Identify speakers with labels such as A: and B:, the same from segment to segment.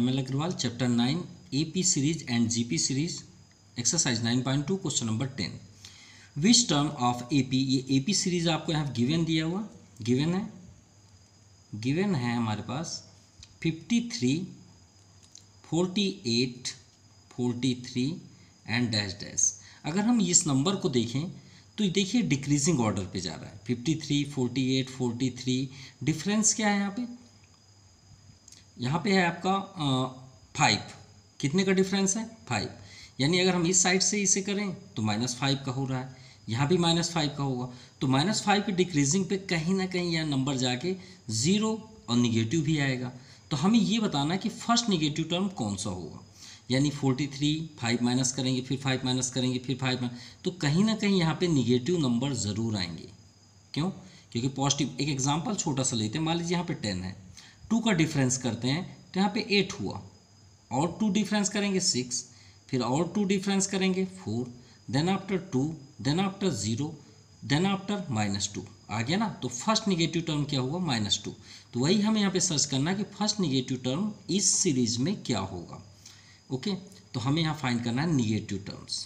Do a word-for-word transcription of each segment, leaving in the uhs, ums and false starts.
A: L Agarwal, chapter nine AP series and GP series, exercise nine point two, question number ten. Which term of AP, ये AP series आपको यहाँ given दिया हुआ, given है given है हमारे पास fifty three, forty eight, forty three and dash dash. अगर हम इस नंबर को देखें तो देखिए डिक्रीजिंग ऑर्डर पे जा रहा है, fifty three, forty eight, forty three. Difference क्या है यहाँ पे? यहाँ पे है आपका फाइव। कितने का डिफरेंस है? फाइव। यानी अगर हम इस साइड से इसे करें तो माइनस फाइव का हो रहा है, यहाँ भी माइनस फाइव का होगा। तो माइनस फाइव के डिक्रीजिंग पे कहीं ना कहीं यह नंबर जाके ज़ीरो और निगेटिव भी आएगा। तो हमें ये बताना है कि फर्स्ट निगेटिव टर्म कौन सा होगा। यानी फोर्टी थ्री, फाइव माइनस करेंगे, फिर फाइव माइनस करेंगे, फिर फाइव माइनस, तो कहीं ना कहीं यहाँ पे निगेटिव नंबर ज़रूर आएंगे। क्यों? क्योंकि पॉजिटिव। एक एग्जांपल छोटा सा लेते हैं, मान लीजिए यहाँ पे टेन है, टू का डिफरेंस करते हैं तो यहाँ पे एट हुआ, और टू डिफरेंस करेंगे सिक्स, फिर और टू डिफरेंस करेंगे four, then after two, then after zero, then after minus two. आ गया ना? तो फर्स्ट निगेटिव टर्म क्या हुआ? Minus two. तो वही हमें यहाँ पे सर्च करना है कि फर्स्ट निगेटिव टर्म इस सीरीज में क्या होगा। ओके, तो हमें यहाँ फाइंड करना है निगेटिव टर्म्स,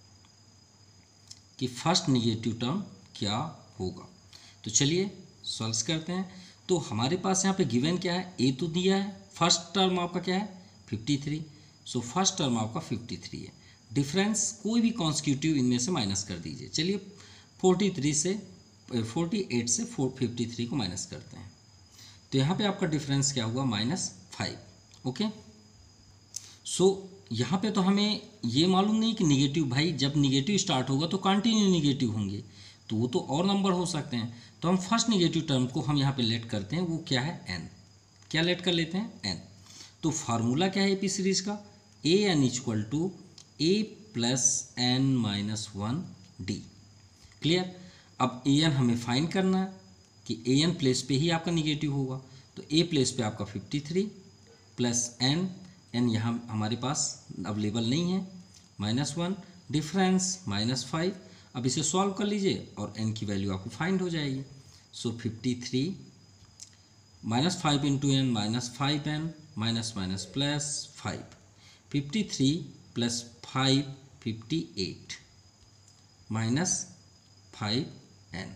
A: कि फर्स्ट निगेटिव टर्म क्या होगा। तो चलिए सॉल्व करते हैं। तो हमारे पास यहाँ पे गिवन क्या है? ए तो दिया है, फर्स्ट टर्म आपका क्या है? Fifty three. So first term आपका फिफ्टी थ्री है। डिफरेंस कोई भी कॉन्स्टिट्यूटिव इनमें से माइनस कर दीजिए। चलिए फोर्टी थ्री से फोर्टी एट से फोर फिफ्टी थ्री को माइनस करते हैं, तो यहाँ पे आपका डिफरेंस क्या हुआ? Minus five. ओके, सो यहाँ पे तो हमें ये मालूम नहीं कि निगेटिव, भाई जब निगेटिव स्टार्ट होगा तो कंटिन्यू निगेटिव होंगे, तो वो तो और नंबर हो सकते हैं। तो हम फर्स्ट निगेटिव टर्म को हम यहाँ पे लेट करते हैं, वो क्या है? एन। क्या लेट कर लेते हैं? एन। तो फार्मूला क्या है एपी सीरीज का? A N equal to A plus N minus one D. Clear? अब ए एन हमें फाइंड करना है कि ए एन प्लेस पे ही आपका निगेटिव होगा, तो ए प्लेस पे आपका fifty three plus N, N यहाँ हमारे पास अवेलेबल नहीं है, minus one, difference minus five. अब इसे सॉल्व कर लीजिए और एन की वैल्यू आपको फाइंड हो जाएगी। So fifty three minus five into N minus five N minus minus plus five, fifty three plus five fifty eight minus five N.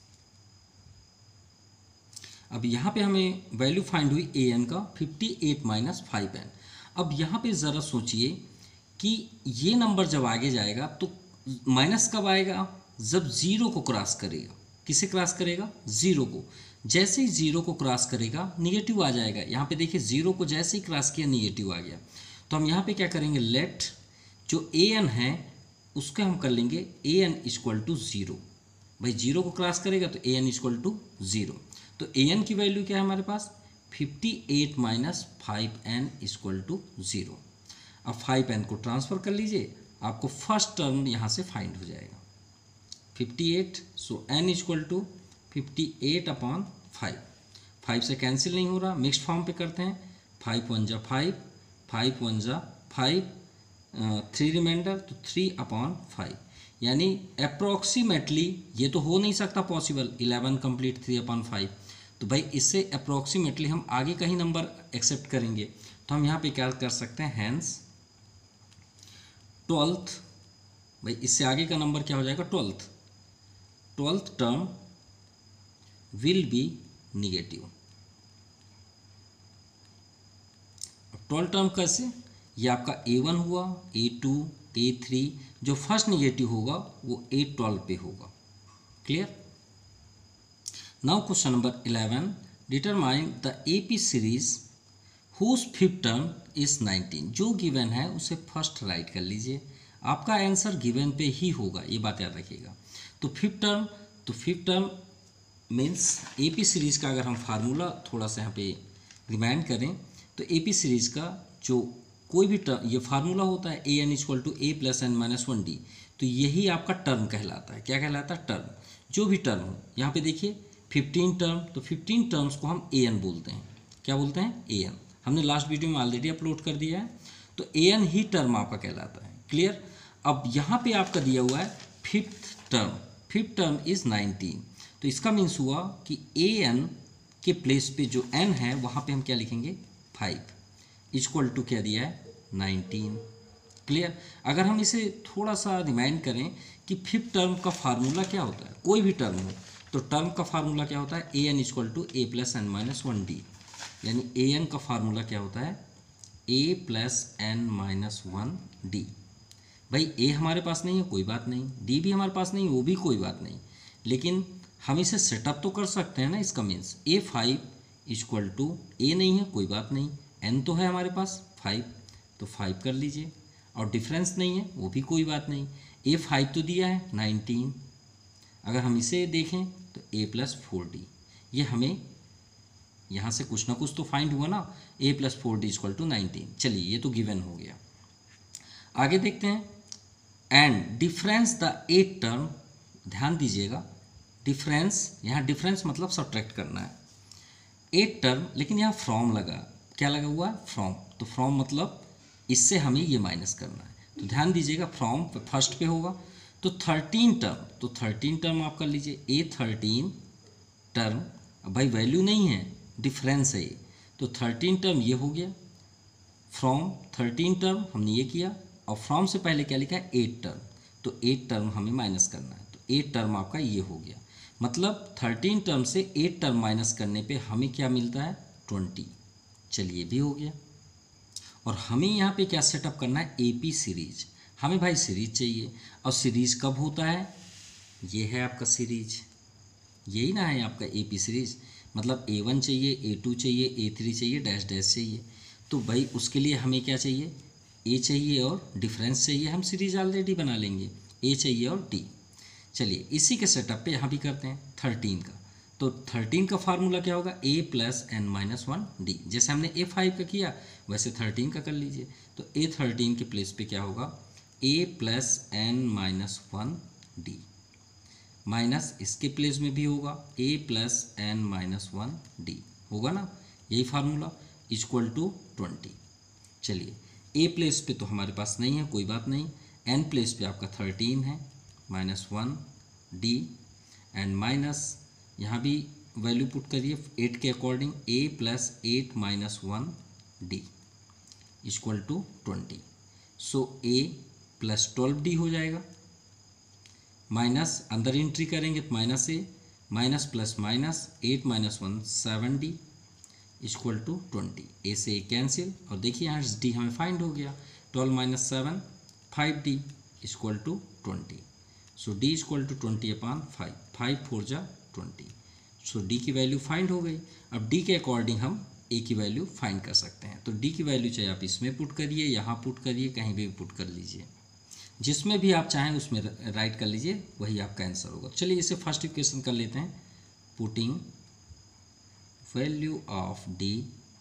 A: अब यहाँ पे हमें वैल्यू फाइंड हुई ए एन का fifty eight minus five N. अब यहाँ पे ज़रा सोचिए कि ये नंबर जब आगे जाएगा तो माइनस कब आएगा? जब ज़ीरो को क्रॉस करेगा। किसे क्रॉस करेगा? ज़ीरो को। जैसे ही ज़ीरो को क्रॉस करेगा निगेटिव आ जाएगा। यहाँ पे देखिए ज़ीरो को जैसे ही क्रॉस किया निगेटिव आ गया। तो हम यहाँ पे क्या करेंगे? लेट जो ए एन है उसका हम कर लेंगे A N equal to zero. भाई जीरो को क्रॉस करेगा तो A N equal to zero. तो ए एन की वैल्यू क्या है हमारे पास? Fifty eight minus five N equal to zero. अब फाइव एन को ट्रांसफ़र कर लीजिए, आपको फर्स्ट टर्म यहाँ से फाइंड हो जाएगा fifty eight. So N equal to fifty eight upon five. Five से कैंसिल नहीं हो रहा, मिक्स्ड फॉर्म पे करते हैं। फाइव वन जा फाइव, फाइव वन जा फाइव, थ्री रिमाइंडर, तो थ्री अपॉन फाइव। यानी अप्रॉक्सीमेटली, ये तो हो नहीं सकता possible, eleven complete three upon five, तो भाई इससे अप्रॉक्सीमेटली हम आगे का ही नंबर एक्सेप्ट करेंगे। तो हम यहाँ पे क्या कर सकते हैं? हैंस ट्वेल्थ, भाई इससे आगे का नंबर क्या हो जाएगा? Twelfth. Twelfth term will be negative. Twelfth term कैसे? ये आपका ए वन हुआ, ए टू, ए थ्री, जो फर्स्ट निगेटिव होगा वो ए ट्वेल्व पे होगा। Clear? Now question number eleven, determine the AP series whose fifth term is nineteen. जो गिवन है उसे फर्स्ट राइट कर लीजिए, आपका आंसर गिवन पे ही होगा, ये बात याद रखिएगा। तो फिफ्थ टर्म, तो fifth term means AP series का अगर हम फार्मूला थोड़ा सा यहाँ पे रिमाइंड करें तो एपी सीरीज का जो कोई भी टर्म, ये फार्मूला होता है A N equal to A plus N minus one D, तो यही आपका टर्म कहलाता है। क्या कहलाता है? टर्म। जो भी टर्म हो, यहाँ पे देखिए फिफ्टीन टर्म, तो फिफ्टीन टर्म्स को हम ए एन बोलते हैं। क्या बोलते हैं? A N. हमने लास्ट वीडियो में ऑलरेडी अपलोड कर दिया है। तो ए एन ही टर्म आपका कहलाता है। क्लियर? अब यहाँ पे आपका दिया हुआ है fifth term, fifth term is nineteen, तो इसका मीन्स हुआ कि ए एन के प्लेस पे जो एन है वहाँ पे हम क्या लिखेंगे? फाइव। इक्वल टू क्या दिया है, नाइनटीन। क्लियर। अगर हम इसे थोड़ा सा रिमाइंड करें कि फिफ्थ टर्म का फार्मूला क्या होता है, कोई भी टर्म हो तो टर्म का फार्मूला क्या होता है, A N equal to A plus N minus one D. यानी ए एन का फार्मूला क्या होता है, ए plus N minus one D. भाई ए हमारे पास नहीं है, कोई बात नहीं, डी भी हमारे पास नहीं, वो भी कोई बात नहीं, लेकिन हम इसे सेटअप तो कर सकते हैं ना। इसका means A five equal to, A नहीं है कोई बात नहीं, एन तो है हमारे पास फाइव, तो फाइव कर लीजिए, और डिफरेंस नहीं है वो भी कोई बात नहीं, ए फाइव तो दिया है नाइनटीन। अगर हम इसे देखें तो ए प्लस फोर डी, ये हमें यहाँ से कुछ ना कुछ तो फाइंड हुआ ना, A plus four D equal to nineteen. चलिए ये तो गिवन हो गया। आगे देखते हैं, and difference the eight term, ध्यान दीजिएगा डिफरेंस, यहाँ डिफरेंस मतलब सब्ट्रैक्ट करना है, एट टर्म, लेकिन यहाँ फ्रॉम लगा, क्या लगा हुआ है, फ्रॉम, तो फ्रॉम मतलब इससे हमें ये माइनस करना है, तो ध्यान दीजिएगा फ्रॉम फर्स्ट पे होगा, तो थर्टीन टर्म, तो थर्टीन टर्म आप कर लीजिए, ए थर्टीन टर्म, अब भाई वैल्यू नहीं है, डिफरेंस है ये, तो थर्टीन टर्म ये हो गया, फ्रॉम थर्टीन टर्म हमने ये किया, और फ्रॉम से पहले क्या लिखा है, एट टर्म, तो एट टर्म हमें माइनस करना है, तो एट टर्म आपका ये हो गया, मतलब थर्टीन टर्म से एट टर्म माइनस करने पे हमें क्या मिलता है, ट्वेंटी। चलिए भी हो गया। और हमें यहाँ पे क्या सेटअप करना है, एपी सीरीज, हमें भाई सीरीज चाहिए, और सीरीज कब होता है, ये है आपका सीरीज, यही ना है आपका एपी सीरीज, मतलब ए वन चाहिए, ए टू चाहिए, ए थ्री चाहिए, डैश डैश चाहिए, तो भाई उसके लिए हमें क्या चाहिए, ए चाहिए और डिफरेंस चाहिए, हम सीरीज ऑलरेडी बना लेंगे, ए चाहिए और डी। चलिए इसी के सेटअप पे यहाँ भी करते हैं थर्टीन का, तो थर्टीन का फार्मूला क्या होगा, ए plus N minus one D, जैसे हमने ए फाइव का किया वैसे थर्टीन का कर लीजिए, तो ए थर्टीन के प्लेस पे क्या होगा, ए plus N minus one D, minus इसके प्लेस में भी होगा ए plus N minus one D, होगा ना, यही फार्मूला, इक्वल टू ट्वेंटी। चलिए ए प्लेस पे तो हमारे पास नहीं है, कोई बात नहीं, एन प्लेस पे आपका थर्टीन है, minus one D, and minus यहाँ भी वैल्यू पुट करिए एट के according, A plus eight minus one D equal to twenty, so A plus twelve D हो जाएगा, माइनस अंदर एंट्री करेंगे तो minus A, minus plus minus, eight minus one seven D equal to twenty, A से A cancel, और देखिए यहाँ D हमें फाइंड हो गया, twelve minus seven five D equal to twenty, so D equal to twenty upon five, five four जा twenty, so D की value find हो गई। अब डी के अकॉर्डिंग हम ए की वैल्यू फाइंड कर सकते हैं, तो डी की वैल्यू चाहे आप इसमें पुट करिए, यहाँ पुट करिए, कहीं भी पुट कर लीजिए, जिसमें भी आप चाहें उसमें राइट कर लीजिए, वही आपका आंसर होगा। चलिए इसे फर्स्ट इक्वेशन कर लेते हैं, putting value of D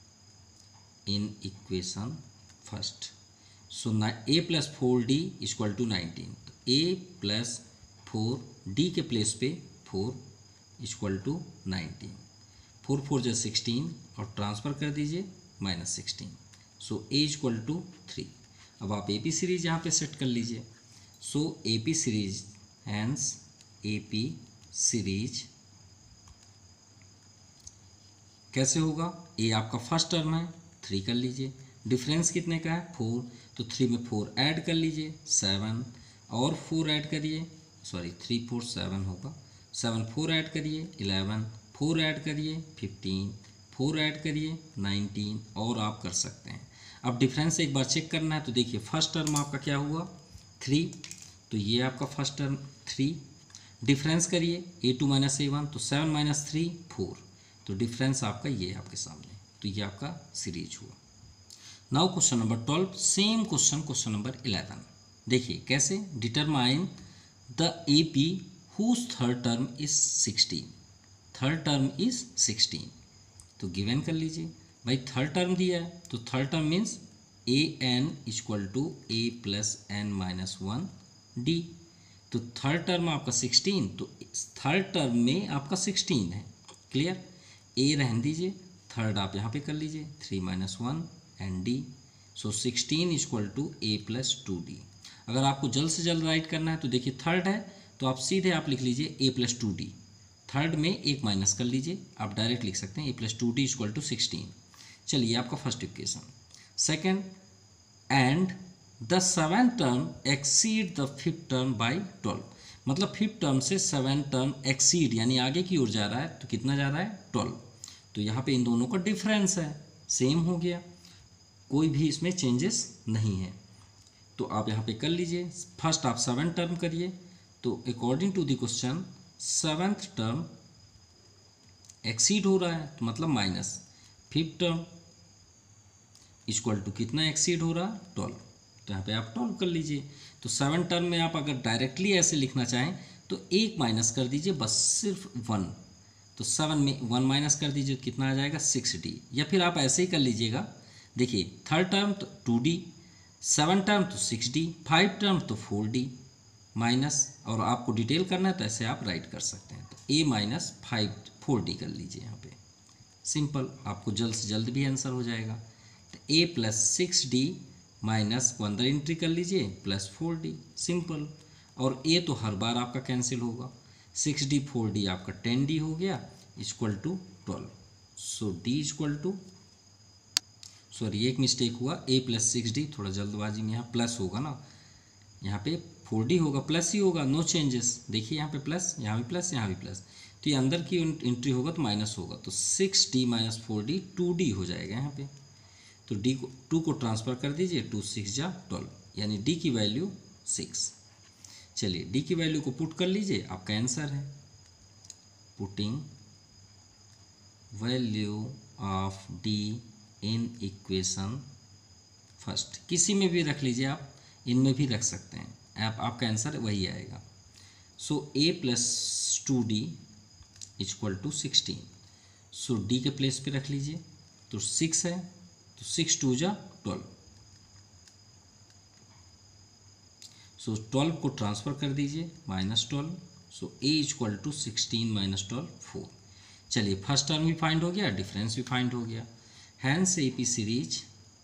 A: in equation first, so ना A plus four D equal to nineteen, तो ए प्लस फोर डी के प्लेस पे four equal to nineteen, four four जो सिक्सटीन, और ट्रांसफ़र कर दीजिए minus sixteen, so A equal to three. अब आप ए पी सीरीज यहाँ पे सेट कर लीजिए, so A P series, hence A P series कैसे होगा, ए आपका फर्स्ट टर्म है, थ्री कर लीजिए, डिफरेंस कितने का है, फोर, तो थ्री में फोर ऐड कर लीजिए, सेवन, और फोर ऐड करिए, सॉरी थ्री फोर सेवन होगा, सेवन फोर ऐड करिए, इलेवन, फोर ऐड करिए, फिफ्टीन, फोर ऐड करिए, नाइनटीन, और आप कर सकते हैं। अब डिफरेंस एक बार चेक करना है, तो देखिए फर्स्ट टर्म आपका क्या हुआ, थ्री, तो ये आपका फर्स्ट टर्म थ्री, डिफरेंस करिए A two minus A one, तो सेवन माइनस थ्री फोर, तो डिफरेंस आपका ये है आपके सामने, तो ये आपका सीरीज हुआ। Now question number twelve, same question, question number eleven, देखिए कैसे, determine the A P whose third term is sixteen, third term is sixteen, तो गिवन कर लीजिए, भाई थर्ड टर्म दिया है, तो third term means A N equal to A plus N minus one D, तो थर्ड टर्म आपका sixteen, तो थर्ड टर्म में आपका सिक्सटीन है, क्लियर, ए रहने दीजिए, थर्ड आप यहाँ पे कर लीजिए, three minus one and D, so sixteen equal to A plus two D. अगर आपको जल्द से जल्द राइट करना है तो देखिए थर्ड है, तो आप सीधे आप लिख लीजिए A plus two D, third में एक माइनस कर लीजिए, आप डायरेक्ट लिख सकते हैं ए plus two D equal to sixteen. चलिए आपका first equation, second, and the seven term exceed the fifth term by twelve, मतलब फिफ्थ टर्म से सेवन टर्म एक्सीड यानी आगे की ओर जा रहा है, तो कितना जा रहा है, ट्वेल्व। तो यहाँ पे इन दोनों का डिफरेंस है, सेम हो गया, कोई भी इसमें चेंजेस नहीं है। तो आप यहाँ पे कर लीजिए, फर्स्ट आप सेवन टर्म करिए, तो according to the question seventh term exceed हो रहा है, तो मतलब minus fifth term equal to कितना एक्सीड हो रहा है, ट्वेल्व। तो यहाँ पे आप ट्वेल्व कर लीजिए। तो सेवन टर्म में आप अगर डायरेक्टली ऐसे लिखना चाहें तो एक माइनस कर दीजिए, बस सिर्फ वन, तो सेवन में वन माइनस कर दीजिए तो कितना आ जाएगा, सिक्स डी। या फिर आप ऐसे ही कर लीजिएगा, देखिए थर्ड टर्म तो टू डी, सेवन टर्म तो सिक्स डी, फाइव टर्म तो फोर डी माइनस, और आपको डिटेल करना है तो ऐसे आप राइट कर सकते हैं। तो A minus five four D कर लीजिए यहाँ पे, सिंपल, आपको जल्द से जल्द भी आंसर हो जाएगा। तो ए प्लस सिक्स डी माइनस को अंदर एंट्री कर लीजिए प्लस फोर डी, सिंपल। और ए तो हर बार आपका कैंसिल होगा, सिक्स डी फोर डी आपका टेन डी हो गया equal to twelve. So D equal to, sorry एक मिस्टेक हुआ, ए प्लस सिक्स डी, थोड़ा जल्दबाजी में यहाँ प्लस होगा ना, यहाँ पे फोर डी होगा, प्लस ही होगा, नो चेंजेस। देखिए यहाँ पे प्लस, यहाँ भी प्लस, यहाँ भी प्लस, तो ये अंदर की एंट्री होगा तो माइनस होगा, तो six D minus four D two D हो जाएगा यहाँ पे। तो डी को टू को ट्रांसफ़र कर दीजिए, टू सिक्स जा ट्वेल्व, यानी डी की वैल्यू सिक्स। चलिए डी की वैल्यू को पुट कर लीजिए, आपका आंसर है, putting value of D in equation first, किसी में भी रख लीजिए आप, इनमें भी रख सकते हैं आप, आपका आंसर वही आएगा। So A plus two D equal to sixteen, so D के प्लेस पे रख लीजिए, तो सिक्स है, तो सिक्स टू जा ट्वेल्व, सो ट्वेल्व को ट्रांसफ़र कर दीजिए minus twelve, so A equal to sixteen minus twelve four. चलिए फर्स्ट टर्म भी फाइंड हो गया, डिफरेंस भी फाइंड हो गया। Hence A P series,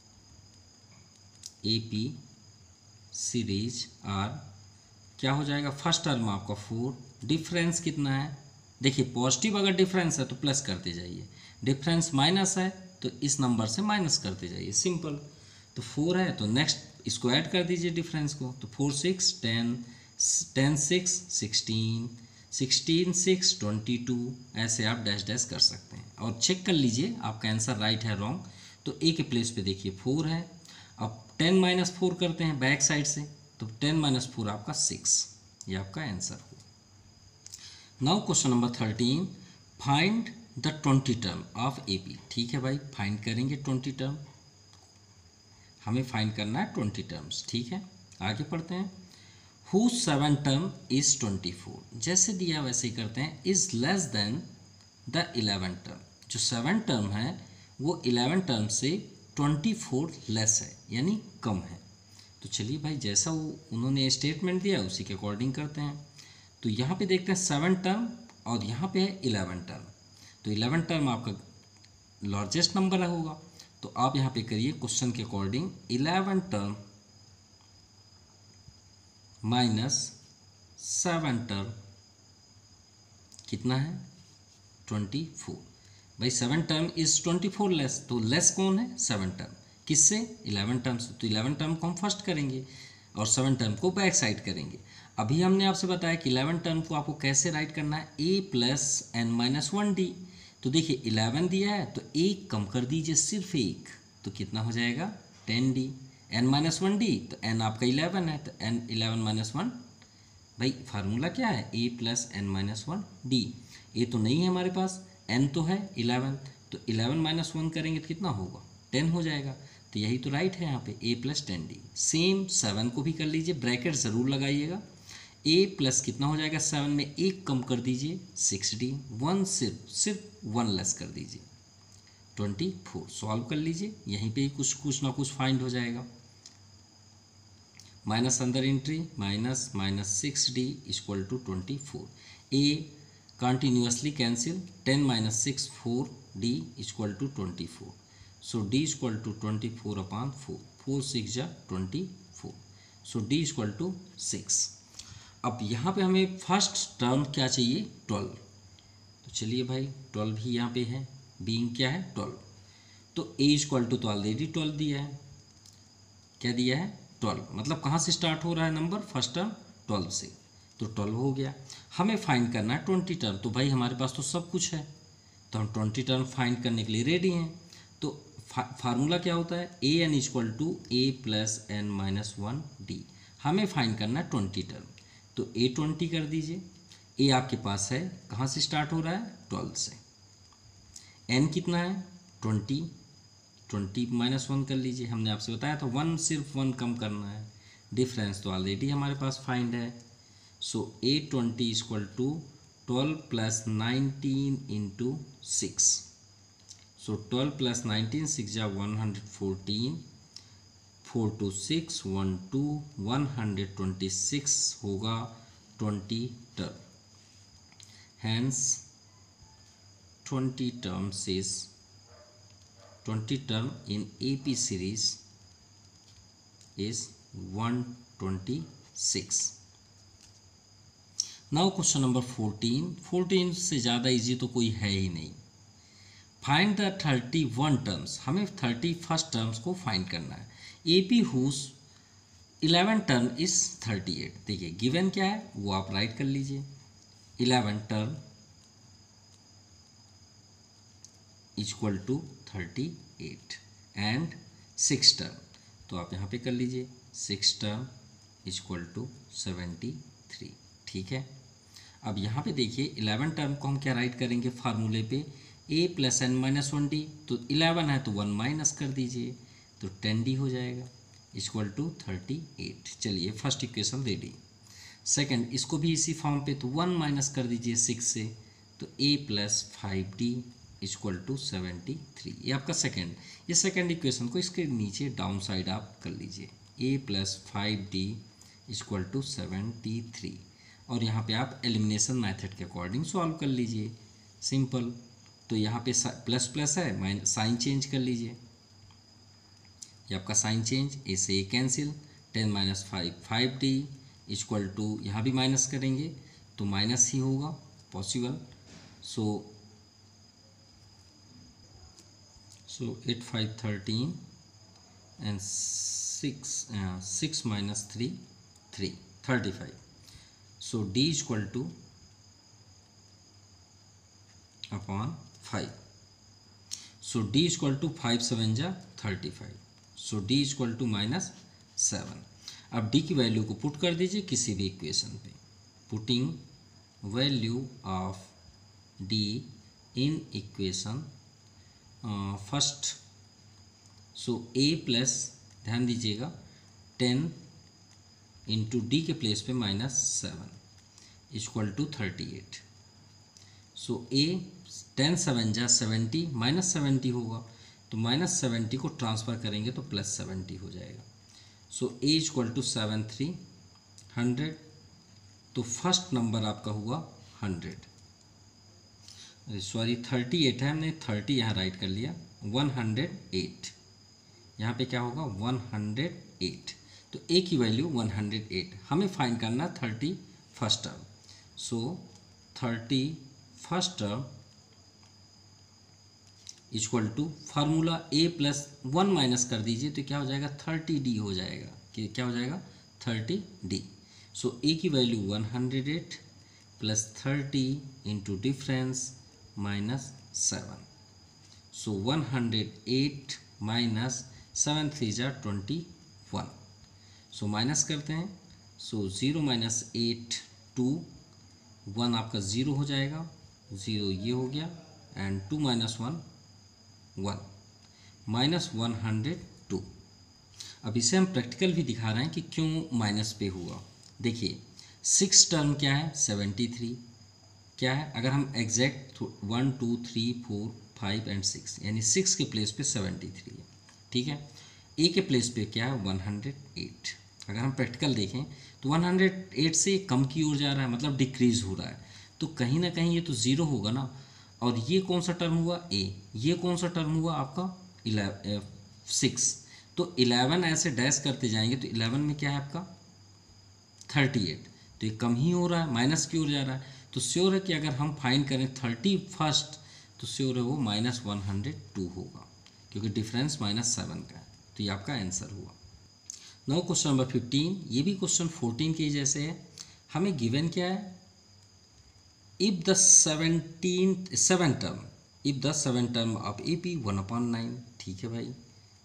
A: A P series are क्या हो जाएगा, फर्स्ट टर्म आपका फोर, डिफरेंस कितना है, देखिए पॉजिटिव अगर डिफरेंस है तो प्लस करते जाइए, डिफरेंस माइनस है तो इस नंबर से माइनस करते जाइए, सिंपल। तो फोर है तो नेक्स्ट इसको ऐड कर दीजिए डिफरेंस को, तो four six ten, ten six sixteen, sixteen six twenty two, ऐसे आप डैश डैश कर सकते हैं और चेक कर लीजिए आपका आंसर राइट है रॉन्ग। तो ए के प्लेस पे देखिए फोर है, अब टेन माइनस फोर करते हैं बैक साइड से, तो टेन माइनस फोर आपका सिक्स, ये आपका आंसर हो। Now question number thirteen, find the twenty term of A P. ठीक है भाई, फाइंड करेंगे ट्वेंटी टर्म, हमें फाइंड करना है ट्वेंटी टर्म्स, ठीक है। आगे पढ़ते हैं, who seven term is twenty four, जैसे दिया वैसे ही करते हैं, is less than the eleven term, जो सेवन टर्म है वो इलेवन टर्म से ट्वेंटी फोर लेस है यानी कम है। तो चलिए भाई जैसा वो उन्होंने स्टेटमेंट दिया उसी के अकॉर्डिंग करते हैं। तो यहाँ पे देखते हैं सेवन टर्म और यहाँ पे है इलेवन टर्म, तो इलेवन टर्म आपका लार्जेस्ट नंबर होगा, तो आप यहाँ पे करिए क्वेश्चन के according, eleven term minus seven term कितना है, ट्वेंटी फोर। भाई seven term is twenty four less, तो लेस कौन है, सेवन टर्म, किससे, इलेवन टर्म से, तो इलेवन टर्म को हम फर्स्ट करेंगे और सेवन टर्म को बैक साइड करेंगे। अभी हमने आपसे बताया कि इलेवन टर्म को आपको कैसे राइट करना है, ए plus N minus one D. तो देखिए इलेवन दिया है तो एक कम कर दीजिए, सिर्फ एक, तो कितना हो जाएगा, ten D, N minus one D, तो एन आपका इलेवन है, तो एन इलेवन माइनस वन, भाई फार्मूला क्या है, ए plus N minus one D. A तो नहीं है हमारे पास, एन तो है इलेवन, तो इलेवन माइनस वन करेंगे तो कितना होगा, टेन हो जाएगा, तो यही तो राइट है यहाँ पे, A plus ten D. Same seven को भी कर लीजिए, ब्रैकेट ज़रूर लगाइएगा, ए प्लस कितना हो जाएगा, सेवन में एक कम कर दीजिए, सिक्स डी, वन सिर्फ सिर्फ वन लेस कर दीजिए, ट्वेंटी फोर। सॉल्व कर लीजिए, यहीं पे ही कुछ कुछ ना कुछ फाइंड हो जाएगा। माइनस अंदर entry, minus minus six D equal to twenty four, A continuously cancel, ten minus six four D equal to twenty four, so D equal to twenty four upon four, four six जा twenty four, so D equal to six. अब यहाँ पे हमें first term क्या चाहिए, twelve, तो चलिए भाई ट्वेल्व ही यहाँ पे है, बीइंग क्या है ट्वेल्व, तो ए इक्वल टू तो ऑलरेडी ट्वेल्व दिया है, क्या दिया है ट्वेल्व, मतलब कहाँ से स्टार्ट हो रहा है नंबर, फर्स्ट टर्म ट्वेल्व से, तो ट्वेल्व हो गया। हमें फाइंड करना है ट्वेंटी टर्म, तो भाई हमारे पास तो सब कुछ है, तो हम ट्वेंटी टर्म फाइंड करने के लिए रेडी हैं। तो फार्मूला क्या होता है, A N equal to A plus N minus one D. हमें फाइंड करना है ट्वेंटी टर्म, तो ए ट्वेंटी कर दीजिए। ए आपके पास है, कहाँ से स्टार्ट हो रहा है ट्वेल्व से। एन कितना है ट्वेंटी, ट्वेंटी माइनस वन कर लीजिए, हमने आपसे बताया था वन, सिर्फ वन कम करना है, डिफरेंस तो ऑलरेडी हमारे पास फाइंड है। So A twenty equal to twelve plus nineteen into six. So twelve plus nineteen, six जा one hundred fourteen, four two six, one two, one hundred twenty six होगा twenty term. Hence twenty terms is twenty term in A P series is one twenty-six. Now question number fourteen. fourteen से ज़्यादा easy तो कोई है ही नहीं। Find the thirty one terms, हमें thirty first terms को फाइंड करना है। A P whose eleven term is thirty eight. देखिए गिवन क्या है वो आप राइट कर लीजिए, eleven term equal to thirty eight and six term, तो आप यहाँ पे कर लीजिए six term equal to seventy three. ठीक है, अब यहाँ पे देखिए इलेवन टर्म को हम क्या राइट करेंगे फार्मूले पे, A plus N minus one D, तो इलेवन है तो वन माइनस कर दीजिए तो टेन डी हो जाएगा इक्वल टू थर्टी एट। चलिए फर्स्ट इक्वेशन रेडी। सेकेंड, इसको भी इसी फॉर्म पे, तो वन माइनस कर दीजिए सिक्स से, तो ए plus five D equal to seventy three. ये आपका सेकेंड, ये सेकेंड इक्वेशन को इसके नीचे डाउन साइड आप कर लीजिए, A plus five D equal to seventy three, और यहाँ पे आप एलिमिनेशन मेथड के अकॉर्डिंग सॉल्व कर लीजिए, सिंपल। तो यहाँ पे प्लस प्लस है, माइनस साइन चेंज कर लीजिए, ये आपका साइन चेंज, ए से A cancel, ten minus five five D equal to, यहाँ भी माइनस करेंगे तो माइनस ही होगा possible. So So eight five thirteen and six uh, six minus three three thirty-five. So D is equal to upon five. So D is equal to five seven जा thirty-five. So D is equal to minus seven. अब D की value को put कर दीजिए किसी भी equation पे, putting value of D in equation first. So A plus, ध्यान दीजिएगा, टेन इंटू डी के प्लेस पे minus seven equal to thirty eight. So A ten seven जा सेवेंटी, माइनस सेवेंटी होगा, तो माइनस सेवेंटी को ट्रांसफ़र करेंगे तो प्लस सेवेंटी हो जाएगा। So A equal to seven three hundred, तो फर्स्ट नंबर आपका हुआ हंड्रेड, सॉरी थर्टी एट है, हमने थर्टी यहाँ राइट कर लिया, वन हंड्रेड एट, यहाँ पे क्या होगा वन हंड्रेड एट, तो ए की वैल्यू वन हंड्रेड एट। हमें फाइंड करना thirty first term, so thirty first term equal to formula A plus one minus कर दीजिए तो क्या हो जाएगा थर्टी डी हो जाएगा, कि क्या हो जाएगा थर्टी डी। सो ए की value one hundred eight plus thirty into difference minus seven, so one hundred eight minus seven three जा ट्वेंटी वन, सो माइनस करते हैं, so zero minus eight two, one आपका ज़ीरो हो जाएगा, zero ये हो गया, and two minus one one, minus one hundred two. अब इसे हम प्रैक्टिकल भी दिखा रहे हैं कि क्यों माइनस पे हुआ। देखिए सिक्स टर्म क्या है सेवेंटी थ्री, क्या है अगर हम exact one two three four five and six, यानी सिक्स के प्लेस पे सेवेंटी थ्री है, ठीक है। ए के प्लेस पे क्या है वन हंड्रेड एट, अगर हम प्रैक्टिकल देखें तो वन हंड्रेड एट से कम की ओर जा रहा है, मतलब डिक्रीज हो रहा है, तो कहीं ना कहीं ये तो ज़ीरो होगा ना। और ये कौन सा टर्म हुआ ए, ये कौन सा टर्म हुआ आपका सिक्स, तो इलेवन ऐसे डैश करते जाएंगे तो इलेवन में क्या है आपका थर्टी एट, तो ये कम ही हो रहा है, माइनस की ओर जा रहा है, तो श्योर है कि अगर हम फाइंड करें थर्टी फर्स्ट तो श्योर है वो माइनस वन हंड्रेड टू होगा, क्योंकि डिफरेंस माइनस सेवन का है, तो ये आपका आंसर हुआ। नाउ क्वेश्चन नंबर फिफ्टीन, ये भी क्वेश्चन फोर्टीन के जैसे है। हमें गिवन क्या है, if the seventeen seven term if the seven term of A P one upon nine. ठीक है भाई,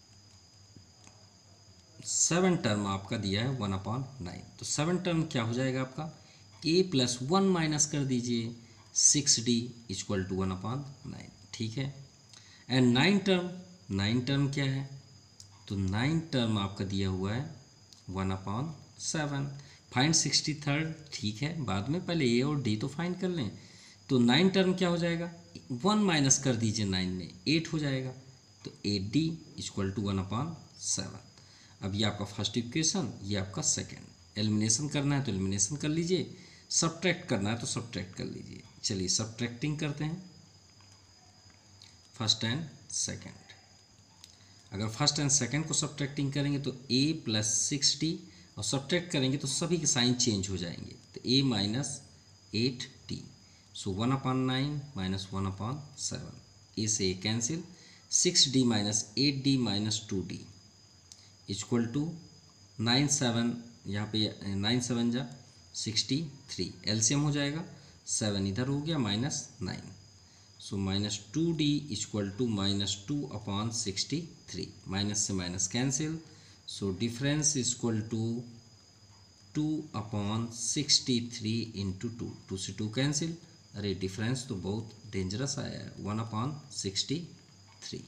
A: सेवन टर्म आपका दिया है वन अपॉन नाइन, तो सेवन टर्म क्या हो जाएगा आपका, ए प्लस वन माइनस कर दीजिए six D equal to one upon nine. ठीक है, and nine term nine term क्या है, तो नाइन टर्म आपका दिया हुआ है one upon seven. Find sixty third, ठीक है, बाद में पहले ए और डी तो फाइंड कर लें। तो नाइन टर्म क्या हो जाएगा, वन माइनस कर दीजिए नाइन में, एट हो जाएगा, तो eight D equal to one upon seven. अब ये आपका फर्स्ट इक्वेशन, ये आपका सेकेंड। एलिमिनेशन करना है तो एलिमिनेशन कर लीजिए, सब्ट्रैक्ट करना है तो सब्ट्रैक्ट कर लीजिए। चलिए सब्ट्रैक्टिंग करते हैं फर्स्ट एंड सेकेंड। अगर फर्स्ट एंड सेकेंड को सब्ट्रैक्टिंग करेंगे तो ए प्लस सिक्स डी, और सब्ट्रैक्ट करेंगे तो सभी के साइन चेंज हो जाएंगे, तो A minus eight D, so one upon nine minus one upon seven, A से A cancel, six D minus eight D minus two D equal to nine seven, यहाँ पे नाइन सेवन जा sixty three, LCM हो जाएगा, seven इधर हो गया minus nine, so minus two D equal to minus two upon sixty three, minus से minus cancel, so difference equal to two upon sixty three into two, two से two cancel, अरे difference तो बहुत dangerous आया है, one upon sixty three.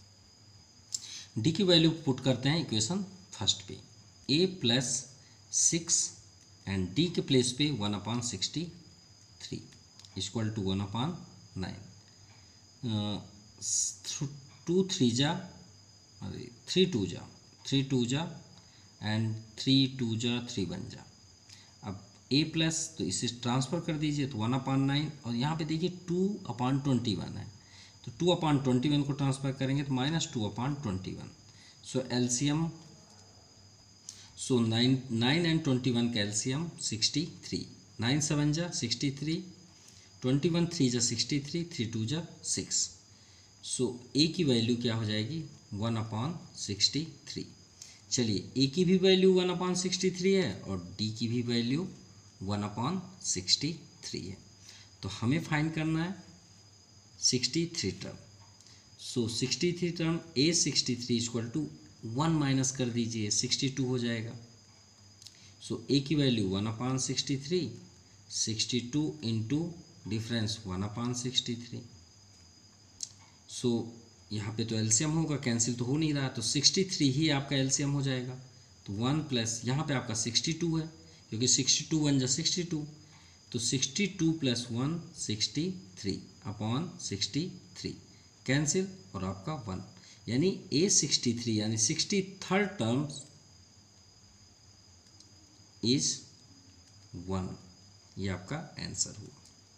A: D की value put करते हैं इक्वेशन फर्स्ट पे, A plus six and D के प्लेस पे one upon sixty three equal to one upon nine, to three जा अरे थ्री टू जा थ्री टू जा एंड थ्री टू जा थ्री वन जा। अब ए प्लस तो इसे ट्रांसफ़र कर दीजिए तो वन अपॉन नाइन, और यहाँ पे देखिए टू अपॉन ट्वेंटी वन है, तो टू अपॉन ट्वेंटी वन को ट्रांसफ़र करेंगे तो minus two upon twenty one, so LCM, so nine nine and twenty one का LCM sixty three, nine seven जा sixty three, twenty one three जा sixty three, three two जा six, so ए की value क्या हो जाएगी वन अपॉन सिक्सटी थ्री। चलिए A की भी value one upon sixty three है और डी की भी value one upon sixty three है, तो हमें फाइंड करना है sixty three term, so sixty three term A sixty three equal to one minus कर दीजिए सिक्सटी टू हो जाएगा, सो ए की value one upon sixty three, sixty two into difference one upon sixty three, so यहाँ पे तो LCM होगा, cancel तो हो नहीं रहा, तो सिक्सटी थ्री ही आपका एलसीएम हो जाएगा, तो वन प्लस यहाँ पे आपका सिक्सटी टू है, क्योंकि सिक्सटी टू वन जा सिक्सटी टू, तो sixty two plus one sixty three upon sixty three cancel, और आपका वन, यानी ए सिक्सटी थ्री यानी sixty third term is one, ये आपका आंसर हुआ।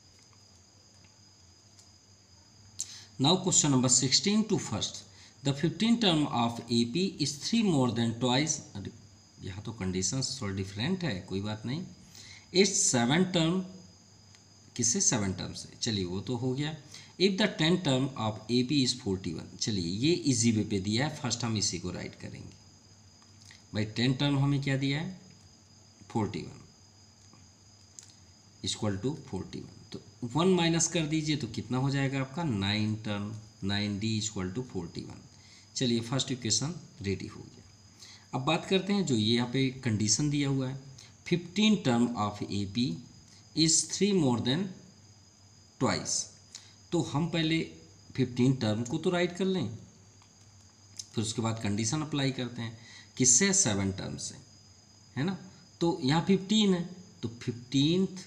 A: Now question number sixteen two first, the fifteen term of A P is three more than twice, यहाँ तो conditions थोड़ा डिफरेंट है, कोई बात नहीं। इस सेवन टर्म किससे, सेवन टर्म से, चलिए वो तो हो गया। If the ten term of A P is forty one, चलिए ये इजी वे पे दिया है, फर्स्ट हम इसी को राइट करेंगे। भाई टेन टर्म हमें क्या दिया है forty one equal to forty one, तो वन माइनस कर दीजिए तो कितना हो जाएगा आपका nine term, nine D equal to forty one. चलिए फर्स्ट इक्वेशन रेडी हो गया। अब बात करते हैं जो ये यहाँ पे कंडीशन दिया हुआ है, fifteen term of A P is three more than twice, तो हम पहले फिफ्टीन टर्म को तो राइट कर लें, फिर उसके बाद कंडीशन अप्लाई करते हैं, किससे, सेवन टर्म से, है ना। तो यहाँ फिफ्टीन है, तो फिफ्टीन्थ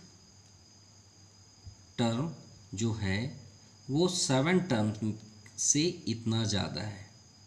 A: टर्म जो है वो सेवन टर्म से इतना ज़्यादा है।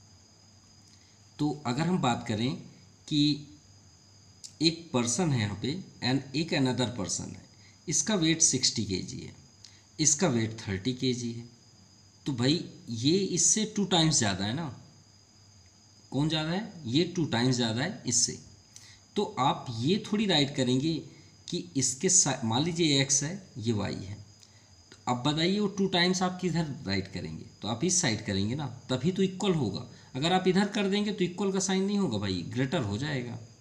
A: तो अगर हम बात करें कि एक पर्सन है यहाँ पे एंड एक अनदर पर्सन है, इसका वेट सिक्सटी केजी है, इसका वेट थर्टी केजी है, तो भाई ये इससे टू टाइम्स ज़्यादा है ना, कौन ज़्यादा है, ये टू टाइम्स ज़्यादा है इससे। तो आप ये थोड़ी राइट करेंगे कि इसके मान लीजिए एक्स है ये वाई है, तो अब बताइए वो टू टाइम्स आप किधर राइट करेंगे, तो आप इस साइड करेंगे ना, तभी तो इक्वल होगा। अगर आप इधर कर देंगे तो इक्वल का साइन नहीं होगा भाई, ग्रेटर हो जाएगा।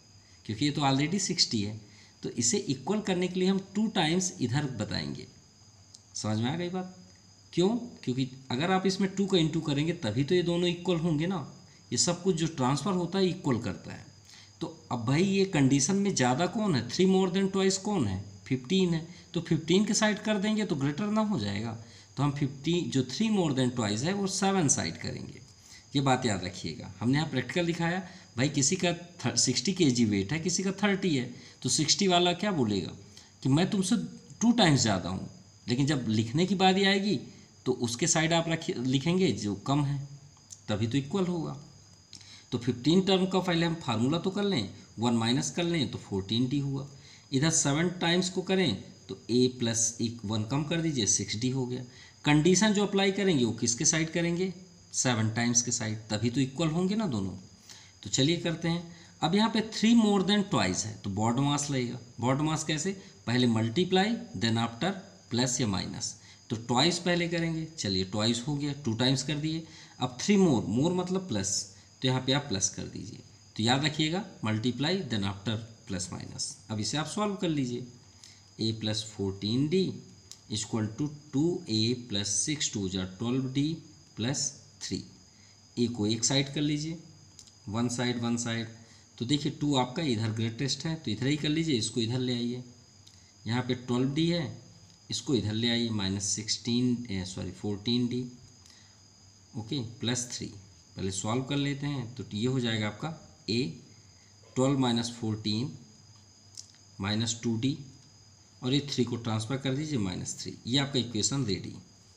A: क्योंकि ये तो ऑलरेडी सिक्सटी है। तो इसे इक्वल करने के लिए हम टू टाइम्स इधर बताएंगे। समझ में आ गई बात? क्यों? क्योंकि अगर आप इसमें टू का इंटू करेंगे तभी तो ये दोनों इक्वल होंगे ना। ये सब कुछ जो ट्रांसफ़र होता है इक्वल करता है। तो अब भाई ये कंडीशन में ज़्यादा कौन है? थ्री मोर देन ट्वाइस कौन है? फिफ्टीन है। तो फिफ्टीन के साइड कर देंगे तो ग्रेटर ना हो जाएगा। तो हम फिफ्टी जो थ्री मोर देन ट्वाइस है वो सेवन साइड करेंगे। ये बात याद रखिएगा। हमने यहाँ प्रैक्टिकल दिखाया, भाई किसी का सिक्सटी के जी वेट है, किसी का थर्टी है, तो सिक्सटी वाला क्या बोलेगा कि मैं तुमसे टू टाइम्स ज़्यादा हूँ, लेकिन जब लिखने की बारी आएगी तो उसके साइड आप रखिए लिखेंगे जो कम है, तभी तो इक्वल होगा। तो फिफ्टीन टर्म का पहले हम फार्मूला तो कर लें, वन माइनस कर लें तो फोर्टीन डी हुआ। इधर सेवन टाइम्स को करें तो ए प्लस एक वन कम कर दीजिए, सिक्स डी हो गया। कंडीशन जो अप्लाई करेंगे वो किसके साइड करेंगे? सेवन टाइम्स के साइड, तभी तो इक्वल होंगे ना दोनों। तो चलिए करते हैं। अब यहाँ पे थ्री मोर देन ट्वाइस है तो बॉड मास लगेगा। बॉड मास कैसे? पहले मल्टीप्लाई देन आफ्टर प्लस या माइनस। तो ट्वाइस पहले करेंगे, चलिए ट्वाइस हो गया, टू टाइम्स कर दिए। अब थ्री मोर, मोर मतलब प्लस, तो यहाँ पे आप प्लस कर दीजिए। तो याद रखिएगा multiply then after plus minus. अब इसे आप सॉल्व कर लीजिए। A plus fourteen D equal to two A plus six two जा twelve D plus three. A को एक साइड कर लीजिए, वन साइड वन साइड। तो देखिए टू आपका इधर ग्रेटेस्ट है तो इधर ही कर लीजिए, इसको इधर ले आइए। यहाँ पे ट्वेल्व डी है, इसको इधर ले आइए, minus sixteen sorry fourteen D okay plus three. पहले सॉल्व कर लेते हैं। तो ये हो जाएगा आपका A twelve minus fourteen minus two D, और ये थ्री को ट्रांसफ़र कर दीजिए माइनस थ्री। ये आपका इक्वेशन रेडी।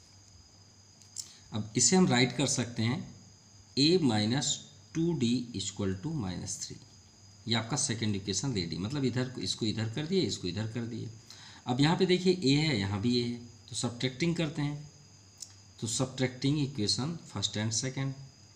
A: अब इसे हम राइट कर सकते हैं A minus two D equal to minus three. ये आपका सेकेंड इक्वेशन रेडी। मतलब इधर इसको इधर कर दिए, इसको इधर कर दिए। अब यहाँ पे देखिए ए है, यहाँ भी ए है, तो सब्ट्रैक्टिंग करते हैं। तो subtracting equation first and second,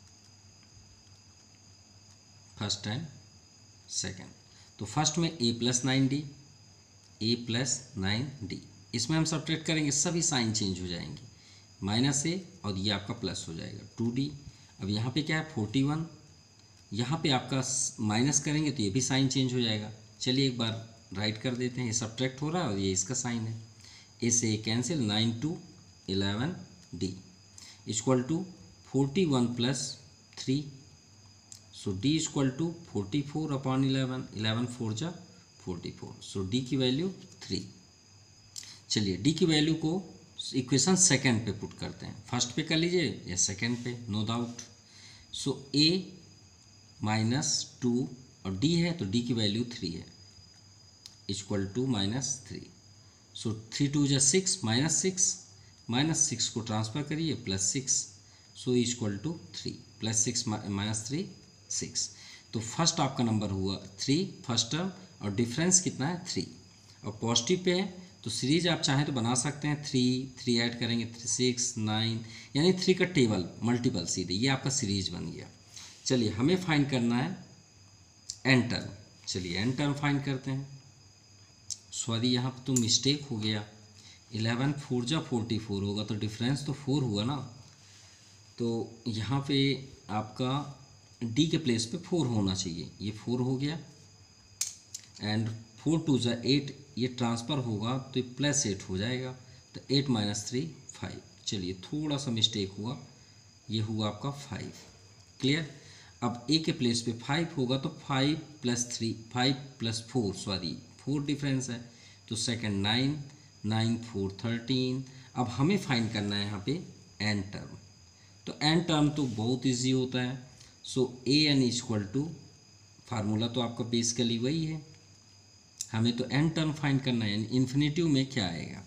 A: first and second. तो फर्स्ट में A plus nine D, A plus nine D, इसमें हम सब्ट्रैक्ट करेंगे, सभी साइन चेंज हो जाएंगे, माइनस ए और ये आपका प्लस हो जाएगा टू डी। अब यहाँ पे क्या है फोर्टी वन, यहाँ पे आपका माइनस करेंगे तो ये भी साइन चेंज हो जाएगा। चलिए एक बार राइट कर देते हैं। ये सब्ट्रैक्ट हो रहा है और ये इसका साइन है, ए से A cancel, nine two eleven D equal to forty one plus three. So D equal to forty four upon eleven, eleven four जा फोर्टी फोर। सो डी की वैल्यू थ्री। चलिए डी की value को equation second पे put करते हैं। First पे कर लीजिए या सेकंड पे, no doubt. So A minus two और डी है तो डी की वैल्यू थ्री है, equal to minus three. So three two जा six, minus six, minus six को ट्रांसफ़र करिए plus six, so equal to three, plus six minus three six. तो first आपका नंबर हुआ थ्री फर्स्ट टर्म, और difference कितना है थ्री, और पॉजिटिव पे है तो सीरीज आप चाहें तो बना सकते हैं। थ्री थ्री ऐड करेंगे थ्री सिक्स नाइन, यानी थ्री का टेबल मल्टीपल सीधे, ये आपका सीरीज बन गया। चलिए हमें फाइंड करना है एन टर्म। चलिए एन टर्म फाइंड करते हैं। सॉरी यहाँ पर तो मिस्टेक हो गया, इलेवन फोर जा फोर्टी फोर होगा तो डिफरेंस तो फोर हुआ ना, तो यहाँ पे आपका डी के प्लेस पे फोर होना चाहिए, ये फोर हो गया। एंड फोर टू जा एट, ये ट्रांसफ़र होगा तो ये प्लस एट हो जाएगा, तो एट माइनस थ्री फाइव। चलिए थोड़ा सा मिस्टेक हुआ, ये हुआ आपका फाइव। क्लियर? अब ए के प्लेस पे फाइव होगा तो five plus three, five plus four sorry four difference है, तो second nine, nine four thirteen. अब हमें फाइंड करना है यहाँ पे एन टर्म। तो एन टर्म तो बहुत इजी होता है। So A N equal to, formula तो आपका बेसिकली वही है, हमें तो एन टर्म फाइंड करना है। इन्फिनेटिव में क्या आएगा,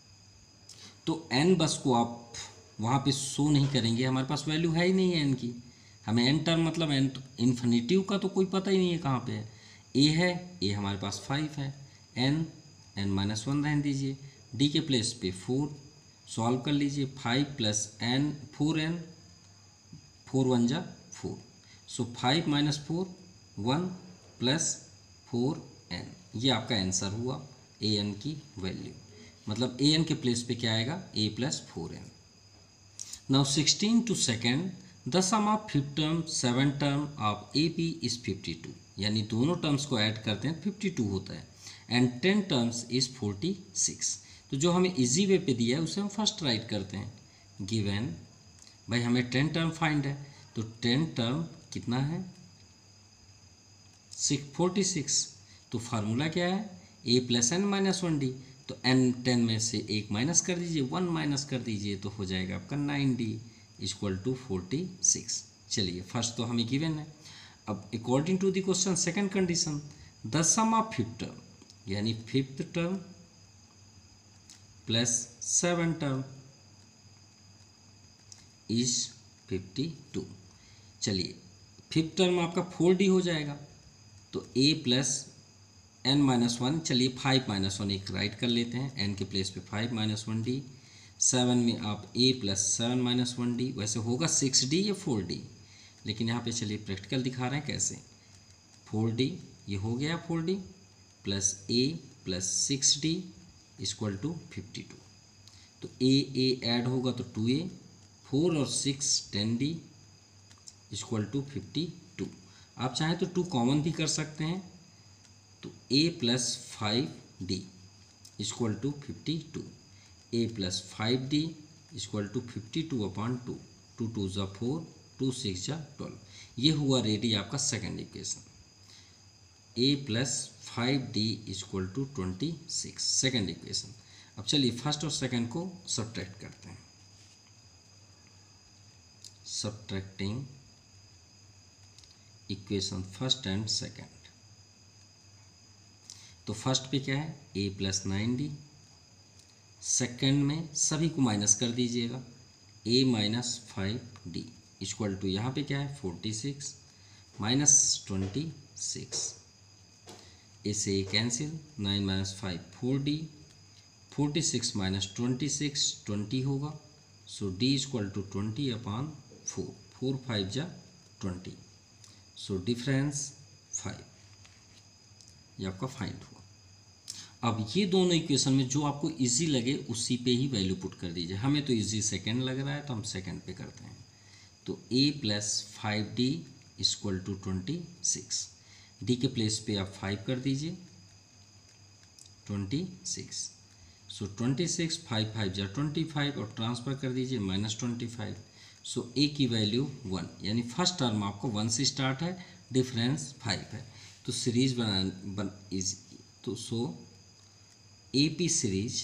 A: तो एन बस को आप वहाँ पे शो नहीं करेंगे, हमारे पास वैल्यू है ही नहीं है एन की। हमें एन टर्म मतलब एन इन्फिनेटिव का तो कोई पता ही नहीं है कहाँ पे है। ए है, ए हमारे पास फाइव है, एन एन माइनस वन रहने दीजिए, डी के प्लेस पे फोर, सॉल्व कर लीजिए। Five plus N, four N, four one जा four, so five minus four one plus four N, ये आपका आंसर हुआ ए एन की वैल्यू। मतलब ए एन के प्लेस पे क्या आएगा, A plus four N. Now sixteen two second the sum of fifth term seven term of A P is fifty two, यानी दोनों टर्म्स को ऐड करते हैं फिफ्टी टू होता है, and ten terms is forty six. तो जो हमें इजी वे पे दिया है उसे हम फर्स्ट राइट करते हैं। गिवन, भाई हमें टेन टर्म फाइंड है, तो टेन टर्म कितना है, सिक्स फोर्टी सिक्स। तो फार्मूला क्या है, ए plus N minus one D. तो एन टेन में से एक माइनस कर दीजिए, वन माइनस कर दीजिए, तो हो जाएगा आपका nine D equal to forty six. चलिए फर्स्ट तो हमें गिवन है। अब according to the question second condition, the sum of fifth term, यानी fifth term plus seven term is fifty two. चलिए फिफ्थ टर्म आपका फोर डी हो जाएगा, तो ए प्लस एन माइनस वन, चलिए फाइव माइनस वन एक राइट कर लेते हैं, एन के प्लेस पे five minus one D. Seven में आप A plus seven minus one D, वैसे होगा सिक्स डी या फोर डी, लेकिन यहाँ पे चलिए प्रैक्टिकल दिखा रहे हैं कैसे। फोर डी ये हो गया four D plus A plus six D equal to fifty two. तो ए ए ऐड होगा तो टू ए, फोर और six ten D equal to fifty two. आप चाहें तो टू कॉमन भी कर सकते हैं, तो ए plus five D equal to fifty two, A plus five D equal to fifty two upon two, two two ज़ा फोर, टू सिक्स जा ट्वेल्व। ये हुआ रेडी आपका second equation. A plus five D equal to twenty six, second equation. अब चलिए first और second को subtract करते हैं। Subtracting equation first and second. तो फर्स्ट पे क्या है, ए प्लस नाइन डी, सेकेंड में सभी को माइनस कर दीजिएगा, a minus five D equal to यहाँ पे क्या है forty six minus twenty six, इसे a cancel, nine minus five four d, forty six minus twenty six twenty होगा, so D equal to twenty upon four, four five जा twenty, so difference five, ये आपका find हुआ। अब ये दोनों equation में जो आपको इजी लगे उसी पे ही वैल्यू पुट कर दीजिए। हमें तो इजी सेकेंड लग रहा है तो हम सेकेंड पे करते हैं। तो ए plus five D equal to twenty six, d के प्लेस पे आप फाइव कर दीजिए, twenty six, so twenty six five five जा ट्वेंटी फाइव और ट्रांसफ़र कर दीजिए माइनस ट्वेंटी फाइव, सो ए की वैल्यू वन, यानी फर्स्ट टर्म आपको वन से स्टार्ट है, डिफरेंस फाइव है। तो सीरीज बना बन इज तो सो ए पी सीरीज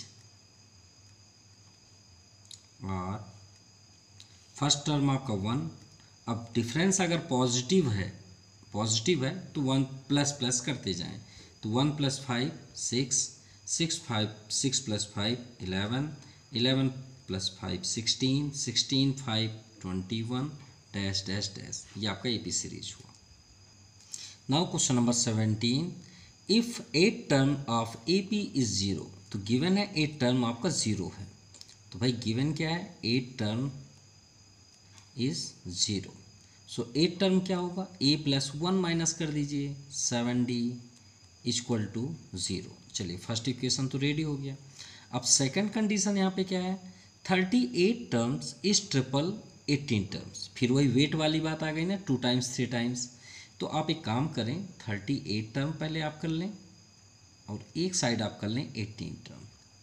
A: और फर्स्ट टर्म आपका वन। अब डिफरेंस अगर पॉजिटिव है पॉजिटिव है तो वन प्लस प्लस करते जाएं, तो one plus five six, six five six plus five eleven, eleven plus five sixteen, sixteen five twenty one dash dash dash, ये आपका ए पी सीरीज हुआ। Now question number seventeen, if eight term of A P is zero, तो given है eight term आपका zero है, तो भाई given क्या है, eight term is zero, so eight term क्या होगा, ए प्लस वन माइनस कर दीजिए, seven D equal to zero. चलिए फर्स्ट इक्वेशन तो रेडी हो गया। अब सेकंड कंडीशन यहाँ पे क्या है, thirty eight terms is triple eighteen terms, फिर वही वेट वाली बात आ गई ना, टू टाइम्स थ्री टाइम्स। तो आप एक काम करें, थर्टी एट टर्म पहले आप कर लें और एक साइड आप कर लें एटीन टर्म,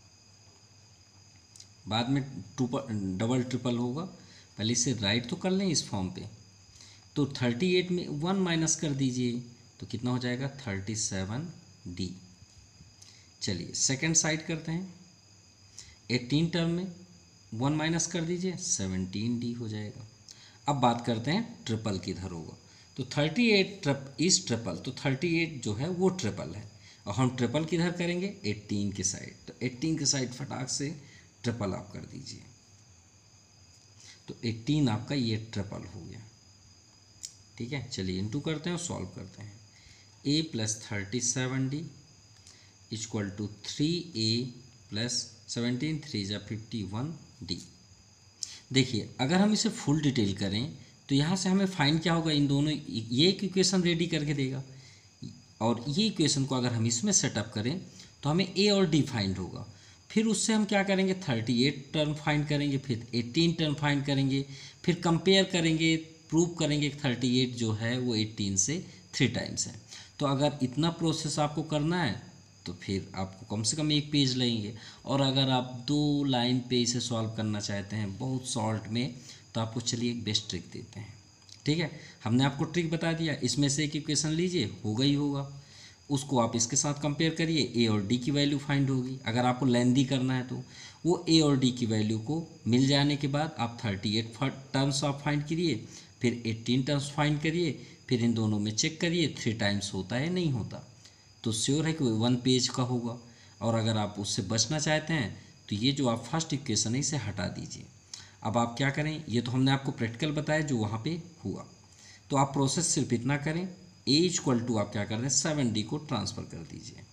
A: बाद में टू डबल ट्रिपल होगा, पहले इसे राइट तो कर लें इस फॉर्म पे। तो थर्टी एट में वन माइनस कर दीजिए तो कितना हो जाएगा, थर्टी सेवन डी। चलिए सेकंड साइड करते हैं, एटीन टर्म में वन माइनस कर दीजिए, सेवनटीन डी हो जाएगा। अब बात करते हैं ट्रिपल किधर होगा, तो thirty eight trip is triple, तो थर्टी एट जो है वो ट्रिपल है, और हम ट्रिपल किधर करेंगे, एटीन के साइड, तो एटीन के साइड फटाक से ट्रिपल आप कर दीजिए, तो एटीन आपका ये ट्रिपल हो गया। ठीक है, चलिए इनटू करते हैं और सॉल्व करते हैं। ए plus thirty seven D equal to three a plus seventeen, three जा फिफ्टी वन डी। देखिए अगर हम इसे फुल डिटेल करें तो यहाँ से हमें फाइंड क्या होगा, इन दोनों, ये एक इक्वेशन रेडी करके देगा और ये इक्वेशन को अगर हम इसमें सेटअप करें तो हमें ए और डी फाइंड होगा। फिर उससे हम क्या करेंगे, थर्टी एट टर्म फाइंड करेंगे, फिर एटीन टर्म फाइंड करेंगे, फिर कंपेयर करेंगे प्रूव करेंगे कि थर्टी एट जो है वो एटीन से थ्री टाइम्स है। तो अगर इतना प्रोसेस आपको करना है तो फिर आपको कम से कम एक पेज लगेंगे, और अगर आप दो लाइन पे इसे सॉल्व करना चाहते हैं बहुत शॉर्ट में, तो आपको चलिए एक बेस्ट ट्रिक देते हैं। ठीक है, हमने आपको ट्रिक बता दिया, इसमें से एक इक्वेशन लीजिए, होगा ही होगा, उसको आप इसके साथ कंपेयर करिए, ए और डी की वैल्यू फाइंड होगी। अगर आपको लेंदी करना है तो वो ए और डी की वैल्यू को मिल जाने के बाद आप थर्टी एट टर्म्स आप फाइंड करिए, फिर एटीन टर्म्स फाइंड करिए, फिर इन दोनों में चेक करिए थ्री टाइम्स होता है नहीं होता, तो श्योर है कि वन पेज का होगा। और अगर आप उससे बचना चाहते हैं तो ये जो आप फर्स्ट इक्वेशन है इसे हटा दीजिए। अब आप क्या करें, ये तो हमने आपको प्रैक्टिकल बताया जो वहाँ पे हुआ, तो आप प्रोसेस सिर्फ इतना करें, ए इक्वल टू आप क्या कर रहे हैं सेवन डी को ट्रांसफ़र कर दीजिए,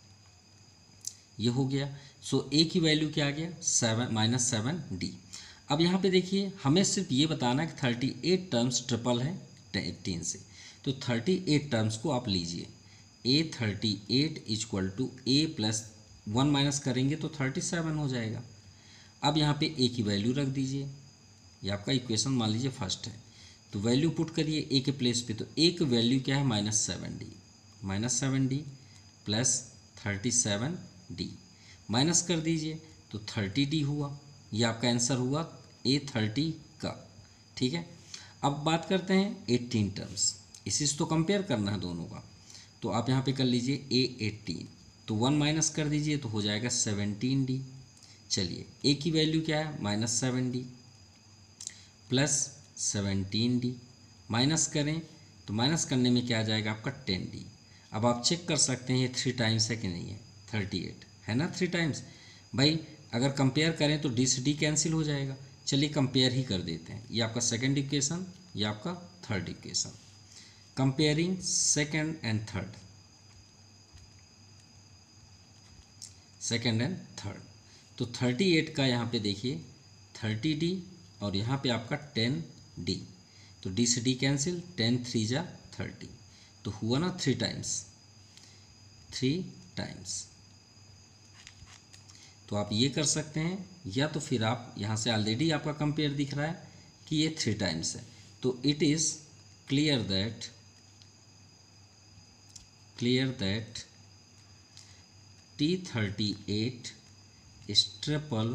A: ये हो गया। सो ए की वैल्यू क्या आ गया, सेवन माइनस सेवन डी। अब यहाँ पे देखिए हमें सिर्फ ये बताना है कि थर्टी एट टर्म्स ट्रिपल है एटीन से, तो थर्टी एट टर्म्स को आप लीजिए, a thirty eight equal to A plus one minus करेंगे तो थर्टी सेवन हो जाएगा। अब यहाँ पे ए की वैल्यू रख दीजिए, ये आपका इक्वेशन मान लीजिए फर्स्ट है, तो वैल्यू पुट करिए ए के प्लेस पे, तो ए की वैल्यू क्या है minus seven d, minus seven d plus thirty seven d minus कर दीजिए तो थर्टी डी हुआ, ये आपका आंसर हुआ ए थर्टी का। ठीक है, अब बात करते हैं एटीन टर्म्स, इसी से तो कंपेयर करना है दोनों का, तो आप यहाँ पे कर लीजिए ए एटीन, तो वन माइनस कर दीजिए तो हो जाएगा सेवनटीन डी। चलिए ए की वैल्यू क्या है minus seven d plus seventeen d, minus करें तो माइनस करने में क्या आ जाएगा आपका टेन डी। अब आप चेक कर सकते हैं ये थ्री टाइम्स है कि नहीं है, थर्टी एट है ना थ्री टाइम्स। भाई अगर कंपेयर करें तो डी से डी कैंसिल हो जाएगा, चलिए कंपेयर ही कर देते हैं, ये आपका सेकेंड इक्वेशन, ये आपका third equation, comparing second and third, second and third. तो थर्टी एट का यहाँ पे देखिए थर्टी डी और यहाँ पे आपका टेन डी, तो डी से डी कैंसिल, टेन थ्री जा थर्टी, तो हुआ ना थ्री टाइम्स, थ्री टाइम्स। तो आप ये कर सकते हैं, या तो फिर आप यहाँ से ऑलरेडी आपका कंपेयर दिख रहा है कि ये थ्री टाइम्स है, तो it is clear that clear that t thirty eight is triple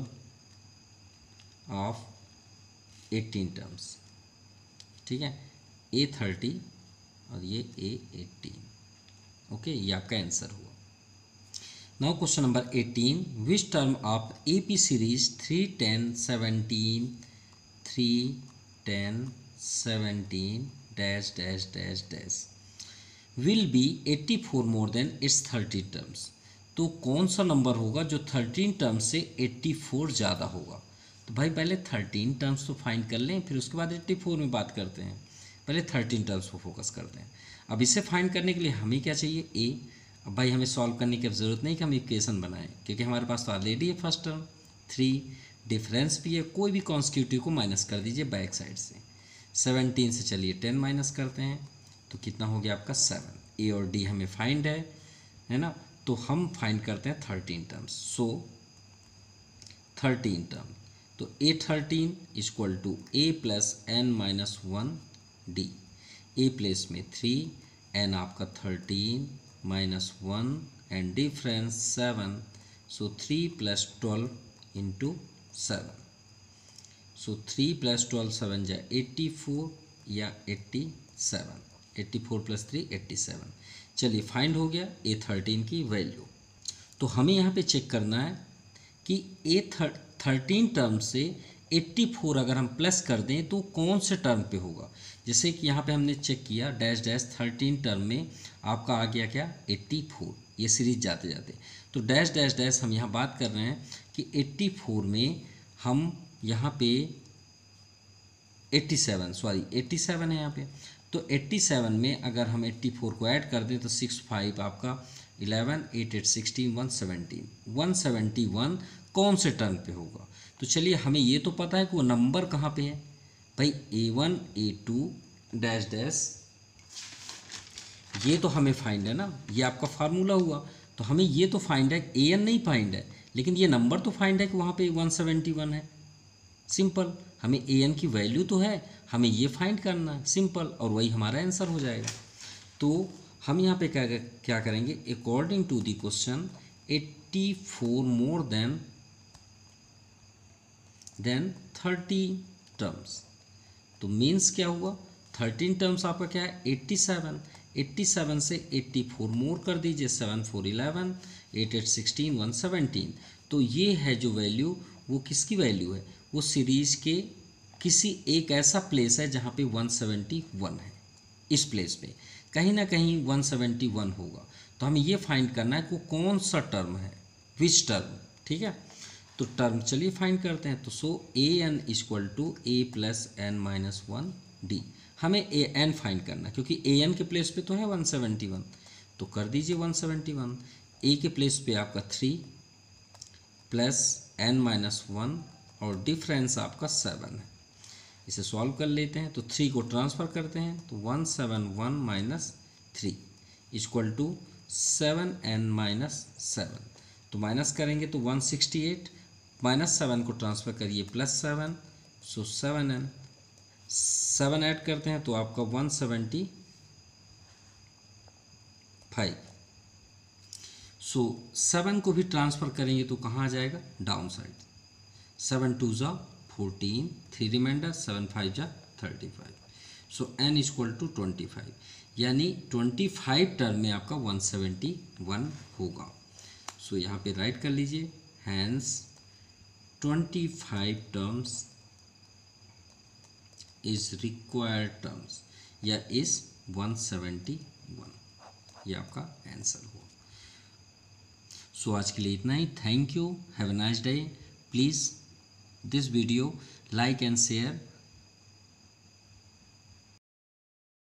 A: of eighteen terms. ठीक है, ए थर्टी और ये ए एटीन, ओके, ये आपका आंसर हुआ। Now question number eighteen, which term of A P series three ten seventeen three ten seventeen dash dash dash dash will be eighty four more than its thirty terms. तो कौन सा number होगा जो thirteen terms से eighty four ज़्यादा होगा। तो भाई पहले थर्टीन टर्म्स तो फाइंड कर लें, फिर उसके बाद एट्टी फोर में बात करते हैं, पहले थर्टीन टर्म्स को फोकस करते हैं। अब इसे फाइंड करने के लिए हमें क्या चाहिए, ए। अब भाई हमें सॉल्व करने की ज़रूरत नहीं कि हम इक्वेशन बनाएं, क्योंकि हमारे पास तो ऑलरेडी है फर्स्ट टर्म थ्री, डिफरेंस भी है, कोई भी कॉन्स्टिट्यूटिव को माइनस कर दीजिए बैक साइड से। सेवनटीन से चलिए टेन माइनस करते हैं तो कितना हो गया आपका सेवन। ए और डी हमें फाइंड है है ना, तो हम फाइंड करते हैं thirteen terms. So thirteen term, तो a thirteen equal to A plus N minus one D, a place में थ्री, एन आपका thirteen minus one and difference seven, so three plus twelve into seven, so three plus twelve seven जा eighty four या eighty seven, eighty four plus three eighty seven. चलिए find हो गया ए thirteen की value. तो हमें यहाँ पे चेक करना है कि ए थर्टीन टर्म से एट्टी फोर अगर हम प्लस कर दें तो कौन से टर्म पे होगा। जैसे कि यहाँ पे हमने चेक किया डैश डैश थर्टीन टर्म में आपका आ गया क्या एट्टी फोर, ये सीरीज जाते जाते, तो डैश डैश डैश हम यहाँ बात कर रहे हैं कि एट्टी फोर में हम यहाँ पे eighty seven sorry eighty seven है यहाँ पे, तो सत्तासी में अगर हम चौरासी को ऐड कर दें तो सिक्स फाइव आपका eleven eight eight sixteen one seventeen one seventy one कौन से टर्म पे होगा। तो चलिए हमें ये तो पता है कि वो नंबर कहाँ पे है भाई, a one a two dash dash, ये तो हमें फाइंड है ना, ये आपका फार्मूला हुआ। तो हमें ये तो फाइंड है, ए एन नहीं फाइंड है, लेकिन ये नंबर तो फाइंड है कि वहाँ पे वन सेवेंटी वन है। सिंपल, हमें ए एन की वैल्यू तो है, हमें ये फाइंड करना है, सिंपल, और वही हमारा आंसर हो जाएगा। तो हम यहाँ पे क्या क्या करेंगे, according to the question eighty four more than than thirty terms. तो मीन्स क्या हुआ, थर्टीन टर्म्स आपका क्या है, एट्टी सेवन। एट्टी सेवन से एट्टी फोर मोर कर दीजिए, seven four eleven, eight eight sixteen, one seventeen. तो ये है जो वैल्यू, वो किसकी वैल्यू है, वो सीरीज के किसी एक ऐसा प्लेस है जहाँ पे वन सेवेंटी वन है। इस प्लेस पे कहीं ना कहीं वन सेवेंटी वन होगा। तो हमें ये फाइंड करना है कि वो कौन सा टर्म है, विच टर्म। ठीक है, तो टर्म चलिए फाइंड करते हैं। तो so A N equal to A plus N minus one D. हमें ए एन फाइंड करना है क्योंकि ए एन के प्लेस पे तो है वन सेवेंटी वन, तो कर दीजिए वन सेवेंटी वन। ए के प्लेस पे आपका three plus N minus one और डिफरेंस आपका सेवन है। इसे सॉल्व कर लेते हैं, तो थ्री को ट्रांसफ़र करते हैं, तो one seven one minus three equal to seven n minus seven. तो माइनस करेंगे तो one sixty eight, minus seven को ट्रांसफ़र करिए plus seven, so seven n, seven add करते हैं तो आपका one seventy five. So seven को भी ट्रांसफ़र करेंगे तो कहाँ आ जाएगा, डाउन साइड। सेवन टू ज़ा fourteen, three reminder, seven five जा thirty five. So N equal to twenty five, यानी ट्वेंटी फाइव टर्म में आपका वन सेवेंटी वन होगा। सो so, यहाँ पे राइट कर लीजिए, hence twenty five terms is required terms, या इज वन सेवेंटी वन, ये आपका आंसर हो। सो so, आज के लिए इतना ही। Thank you, have a nice day. Please this video like and share